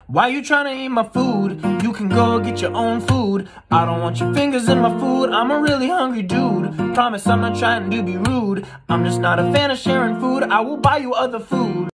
Why you trying to eat my food? You can go get your own food. I don't want your fingers in my food. I'm a really hungry dude. Promise I'm not trying to be rude. I'm just not a fan of sharing food. I will buy you other food.